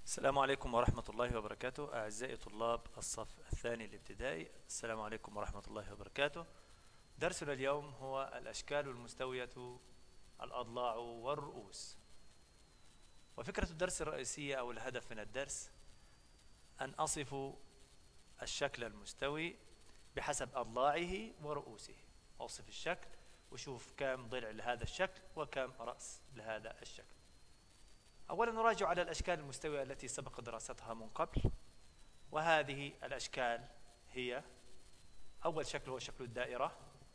السلام عليكم ورحمة الله وبركاته. أعزائي طلاب الصف الثاني الابتدائي، السلام عليكم ورحمة الله وبركاته. درسنا اليوم هو الأشكال المستوية، الأضلاع والرؤوس. وفكرة الدرس الرئيسية أو الهدف من الدرس أن أصف الشكل المستوي بحسب أضلاعه ورؤوسه. أوصف الشكل وشوف كم ضلع لهذا الشكل وكم رأس لهذا الشكل. أولا نراجع على الأشكال المستوية التي سبق دراستها من قبل، وهذه الأشكال هي: أول شكل هو شكل الدائرة،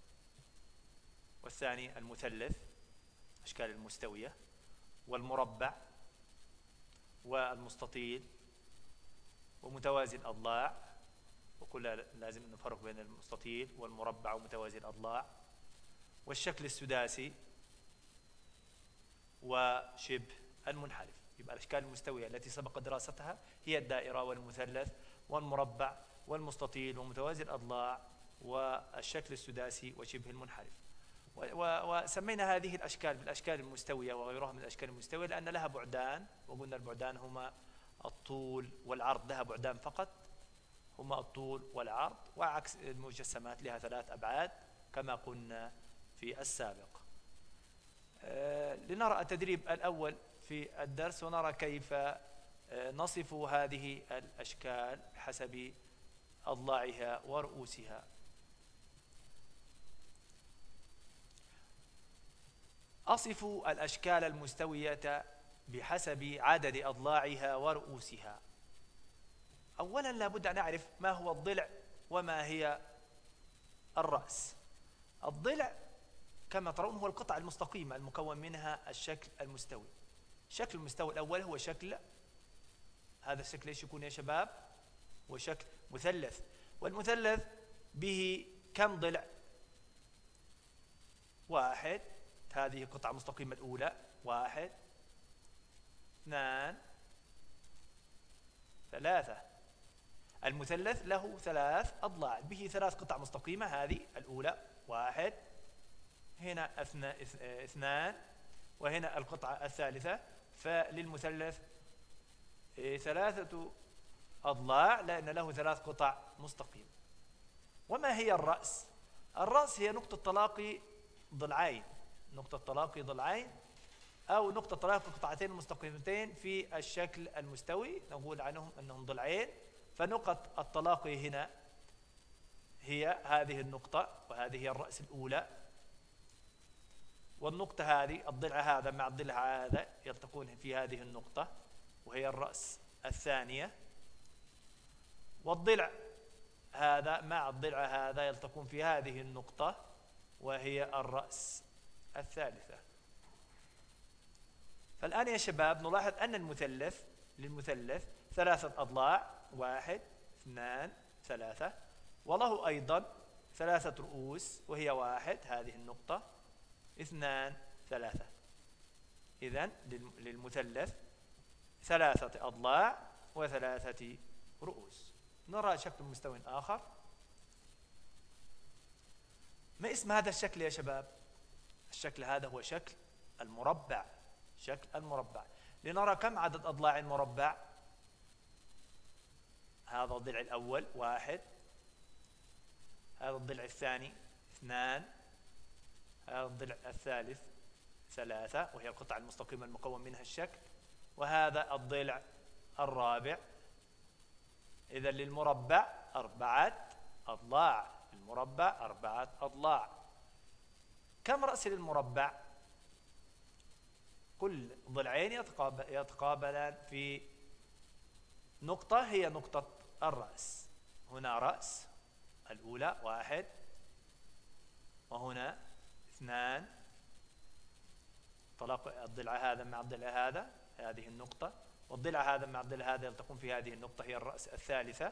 والثاني المثلث، أشكال المستوية، والمربع، والمستطيل، ومتوازي الأضلاع، وكلها لازم نفرق بين المستطيل والمربع ومتوازي الأضلاع، والشكل السداسي، وشبه المنحرف. يبقى الأشكال المستوية التي سبق دراستها هي الدائرة والمثلث والمربع والمستطيل ومتوازي الأضلاع والشكل السداسي وشبه المنحرف. وسمينا هذه الأشكال بالأشكال المستوية وغيرها من الأشكال المستوية لأن لها بعدان، وقلنا البعدان هما الطول والعرض، لها بعدان فقط هما الطول والعرض، وعكس المجسمات لها 3 أبعاد كما قلنا في السابق. لنرى التدريب الأول في الدرس ونرى كيف نصف هذه الأشكال بحسب أضلاعها ورؤوسها. أصف الأشكال المستوية بحسب عدد أضلاعها ورؤوسها. أولا لابد أن نعرف ما هو الضلع وما هي الرأس. الضلع كما ترون هو القطعة المستقيمة المكون منها الشكل المستوي. الشكل المستوي الأول هو شكل، هذا الشكل ايش يكون يا شباب؟ هو شكل مثلث، والمثلث به كم ضلع؟ 1. هذه القطعة المستقيمة الأولى، 1 2 3. المثلث له 3 أضلاع، به 3 قطع مستقيمة، هذه الأولى 1، هنا 2، وهنا القطعة الثالثة. فللمثلث 3 أضلاع لأن له 3 قطع مستقيمة. وما هي الرأس؟ الرأس هي نقطة تلاقي ضلعين، نقطة تلاقي ضلعين أو نقطة تلاقي قطعتين مستقيمتين في الشكل المستوي، نقول عنهم أنهم ضلعين. فنقط التلاقي هنا هي هذه النقطة، وهذه هي الرأس الأولى، والنقطة هذه الضلع هذا مع الضلع هذا يلتقون في هذه النقطة وهي الرأس الثانية، والضلع هذا مع الضلع هذا يلتقون في هذه النقطة وهي الرأس الثالثة. فالآن يا شباب نلاحظ أن للمثلث 3 أضلاع، 1 2 3، وله أيضا 3 رؤوس وهي 1 هذه النقطة، 2 3. إذن للمثلث 3 أضلاع و3 رؤوس. نرى شكل مستوي آخر. ما اسم هذا الشكل يا شباب؟ الشكل هذا هو شكل المربع، شكل المربع. لنرى كم عدد أضلاع المربع. هذا الضلع الأول 1، هذا الضلع الثاني 2، هذا الضلع الثالث 3 وهي القطعة المستقيمة المكون منها الشكل، وهذا الضلع الرابع. إذا للمربع 4 أضلاع، المربع 4 أضلاع. كم رأس للمربع؟ كل ضلعين يتقابلان في نقطة هي نقطة الرأس. هنا رأس الأولى 1، وهنا 2، تلاقي الضلع هذا مع الضلع هذا هذه النقطة، والضلع هذا مع الضلع هذا يلتقون في هذه النقطة هي الرأس الثالثة،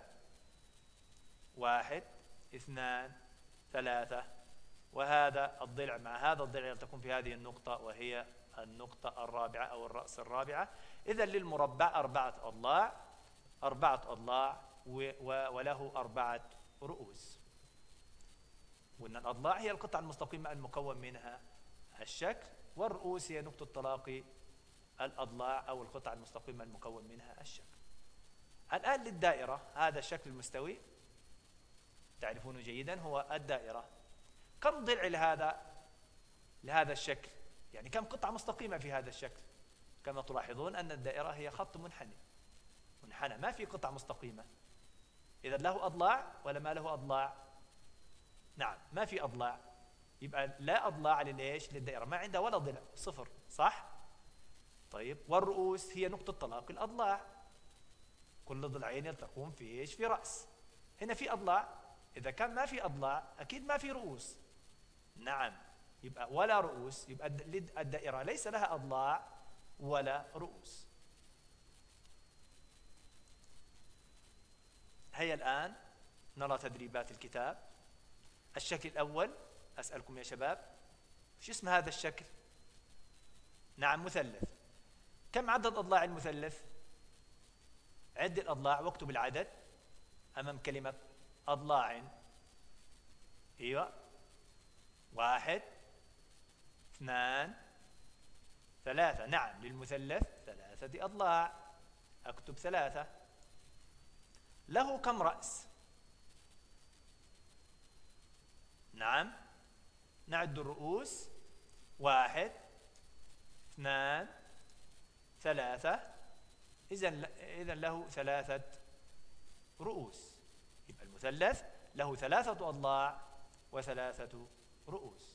1 2 3، وهذا الضلع مع هذا الضلع يلتقون في هذه النقطة وهي النقطة الرابعة أو الرأس الرابعة. إذا للمربع 4 أضلاع، 4 أضلاع وله 4 رؤوس. وأن الأضلاع هي القطعة المستقيمة المكون منها الشكل، والرؤوس هي نقطة تلاقي الأضلاع أو القطع المستقيمة المكون منها الشكل. الآن للدائرة، هذا الشكل المستوي تعرفونه جيدا هو الدائرة. كم ضلع لهذا الشكل؟ يعني كم قطعة مستقيمة في هذا الشكل؟ كما تلاحظون أن الدائرة هي خط منحنى، ما في قطع مستقيمة. إذا له أضلاع ولا ما له أضلاع؟ نعم، ما في أضلاع، يبقى لا أضلاع للدائرة، ما عندها ولا ضلع، صفر، صح؟ طيب، والرؤوس هي نقطة تلاقي الأضلاع، كل ضلعين يلتقون في رأس. هنا في أضلاع، إذا كان ما في أضلاع أكيد ما في رؤوس. نعم، يبقى ولا رؤوس، يبقى الدائرة ليس لها أضلاع ولا رؤوس. هيا الآن نرى تدريبات الكتاب. الشكل الأول، أسألكم يا شباب، شو اسم هذا الشكل؟ نعم، مثلث. كم عدد أضلاع المثلث؟ عد الأضلاع واكتب العدد أمام كلمة أضلاع. أيوة، 1 2 3. نعم، للمثلث 3 أضلاع، أكتب 3. له كم رأس؟ نعم، نعد الرؤوس، 1 2 3. إذن له 3 رؤوس، يبقى المثلث له 3 أضلاع و3 رؤوس.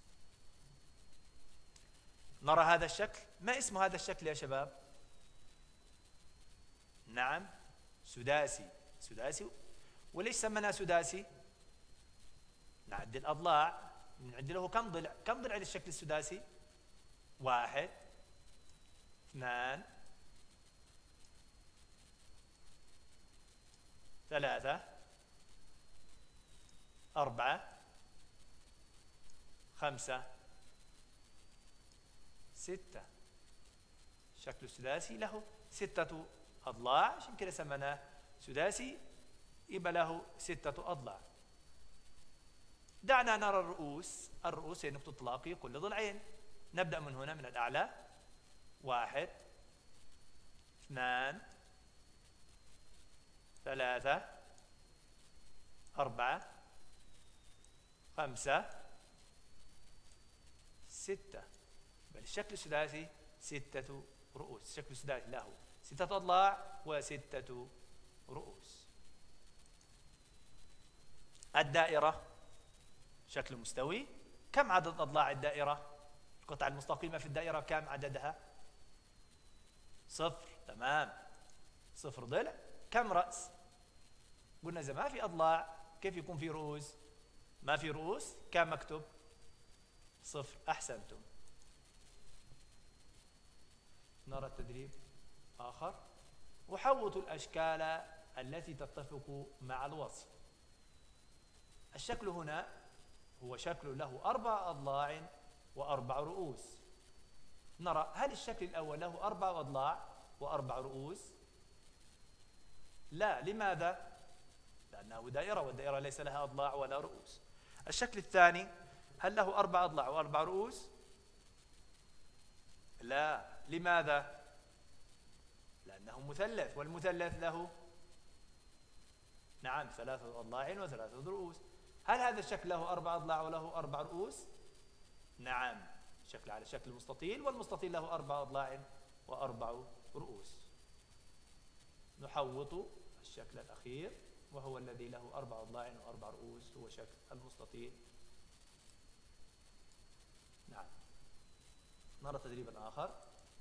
نرى هذا الشكل. ما اسم هذا الشكل يا شباب؟ نعم، سداسي. وليش سمناه سداسي؟ نعد الأضلاع، نعد له كم ضلع؟ كم ضلع للشكل السداسي؟ 1 2 3 4 5 6. الشكل السداسي له 6 أضلاع، عشان كده سميناه سداسي، يبقى له 6 أضلاع. دعنا نرى الرؤوس. الرؤوس هي نقطة تلاقي كل ضلعين. نبدأ من هنا، من الأعلى. 1 2 3 4 5 6. بل الشكل السداسي 6 رؤوس. الشكل السداسي له 6 أضلاع و6 رؤوس. الدائرة شكل مستوي. كم عدد أضلاع الدائرة؟ القطع المستقيمة في الدائرة كم عددها؟ 0. تمام، 0 ضلع. كم رأس؟ قلنا إذا ما في أضلاع كيف يكون في رؤوس؟ ما في رؤوس، كم مكتوب؟ 0. أحسنتم. نرى التدريب آخر. وحوطوا الأشكال التي تتفق مع الوصف. الشكل هنا هو شكل له 4 أضلاع و4 رؤوس. نرى هل الشكل الأول له 4 أضلاع و4 رؤوس؟ لا. لماذا؟ لأنه دائرة، والدائرة ليس لها أضلاع ولا رؤوس. الشكل الثاني هل له 4 أضلاع و4 رؤوس؟ لا. لماذا؟ لأنه مثلث، والمثلث له نعم 3 أضلاع و3 رؤوس. هل هذا الشكل له 4 أضلاع وله 4 رؤوس؟ نعم، شكل على شكل مستطيل، والمستطيل له 4 أضلاع و4 رؤوس. نحوط الشكل الأخير وهو الذي له 4 أضلاع و4 رؤوس، هو شكل المستطيل. نعم. نرى تدريبا آخر.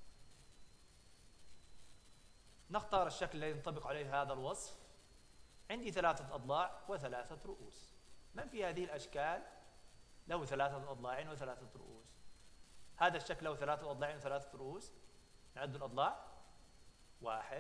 نختار الشكل الذي ينطبق عليه هذا الوصف. عندي 3 أضلاع و3 رؤوس. من في هذه الأشكال له 3 أضلاع و3 رؤوس؟ هذا الشكل له 3 أضلاع و3 رؤوس. نعد الأضلاع. 1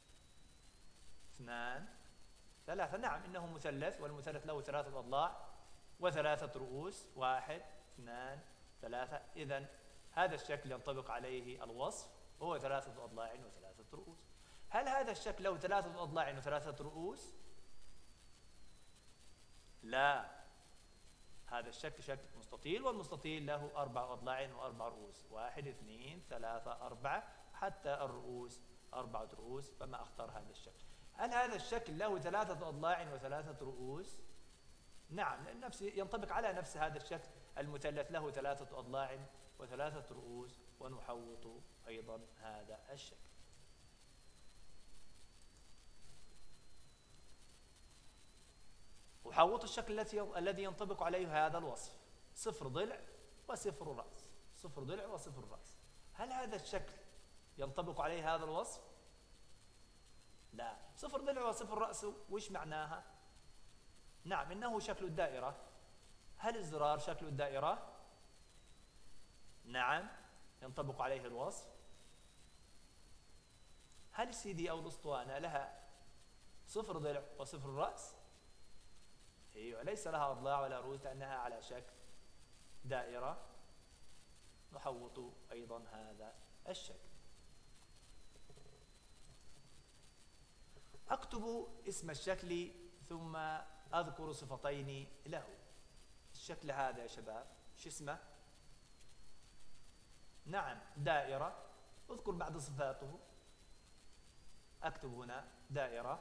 2 3. نعم، إنه مثلث، والمثلث له 3 أضلاع و3 رؤوس. 1 2 3. إذن هذا الشكل ينطبق عليه الوصف، هو 3 أضلاع و3 رؤوس. هل هذا الشكل له 3 أضلاع و3 رؤوس؟ لا. هذا الشكل شكل مستطيل، والمستطيل له 4 أضلاع و4 رؤوس. 1 2 3 4. حتى الرؤوس 4 رؤوس، فما أختار هذا الشكل. هل هذا الشكل له 3 أضلاع و3 رؤوس؟ نعم، لأن ينطبق على نفس هذا الشكل المثلث، له 3 أضلاع و3 رؤوس، ونحوط أيضا هذا الشكل. أحوط الشكل الذي ينطبق عليه هذا الوصف، 0 ضلع و0 رأس، 0 ضلع و0 رأس. هل هذا الشكل ينطبق عليه هذا الوصف؟ لا. 0 ضلع و0 رأس وش معناها؟ نعم، إنه شكل الدائرة. هل الزرار شكل الدائرة؟ نعم، ينطبق عليه الوصف. هل السيدي أو الأسطوانة لها 0 ضلع و0 رأس؟ أيوة، ليس لها أضلاع ولا رؤوس لأنها على شكل دائرة. نحوط أيضا هذا الشكل. أكتب اسم الشكل ثم أذكر صفتين له. الشكل هذا يا شباب شو اسمه؟ نعم، دائرة. اذكر بعض صفاته. أكتب هنا دائرة،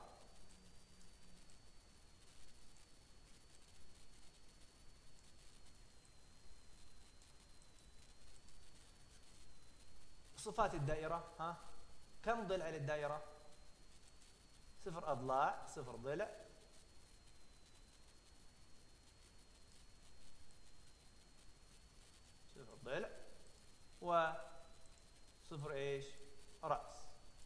صفات الدائرة. كم ضلع للدائرة؟ 0 أضلاع، 0 ضلع، 0 ضلع و0 ايش؟ رأس.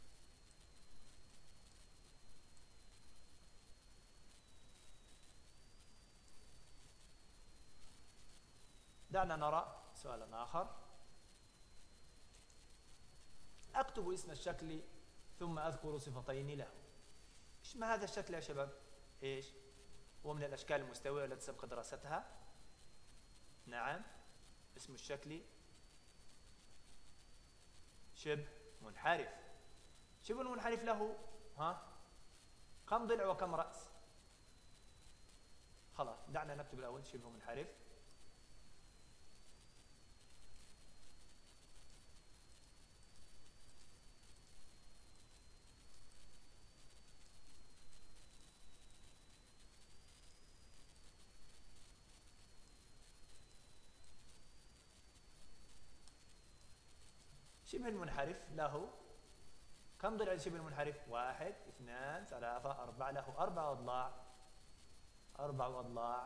دعنا نرى سؤالا آخر. أكتب اسم الشكل ثم أذكر صفتين له. إيش ما هذا الشكل يا شباب؟ إيش؟ هو من الأشكال المستوية التي سبق دراستها. نعم، اسم الشكل شبه منحرف. شبه المنحرف له كم ضلع وكم رأس؟ خلاص، دعنا نكتب الأول شبه منحرف. شبه المنحرف له كم ضلع؟ شبه المنحرف 1 2 3 4، له 4 أضلاع، 4 أضلاع،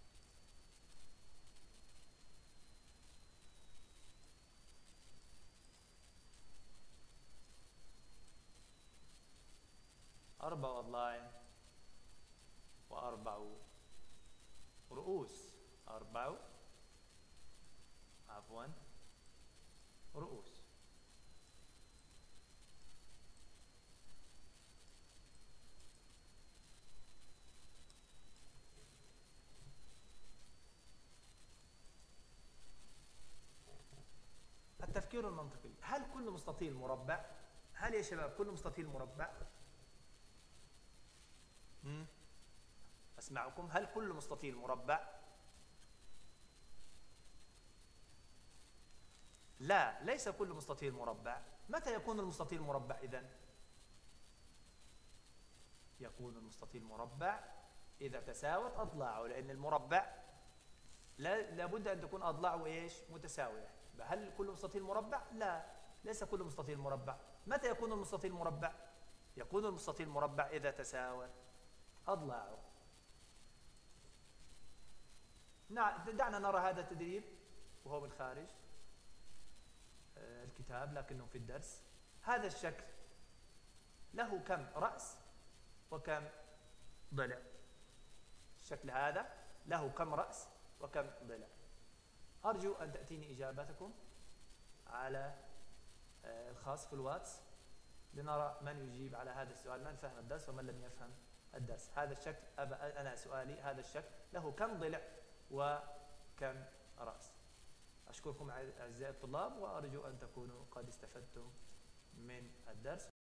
أربع أضلاع و4 رؤوس، 4 رؤوس. التفكير المنطقي. هل كل مستطيل مربع؟ هل يا شباب كل مستطيل مربع؟ أسمعكم. هل كل مستطيل مربع؟ لا، ليس كل مستطيل مربع. متى يكون المستطيل مربع إذن؟ يكون المستطيل مربع إذا تساوت أضلاعه، لأن المربع لابد أن تكون أضلاعه إيش؟ متساوية. هل كل مستطيل مربع؟ لا، ليس كل مستطيل مربع. متى يكون المستطيل مربع؟ يكون المستطيل مربع إذا تساوت أضلاعه. دعنا نرى هذا التدريب وهو من خارج الكتاب لكنه في الدرس. هذا الشكل له كم رأس وكم ضلع؟ الشكل هذا له كم رأس وكم ضلع؟ أرجو أن تأتيني إجابتكم على الخاص في الواتس لنرى من يجيب على هذا السؤال، من فهم الدرس ومن لم يفهم الدرس. هذا الشكل أنا سؤالي، هذا الشكل له كم ضلع وكم رأس؟ أشكركم أعزائي الطلاب، وأرجو أن تكونوا قد استفدتم من الدرس.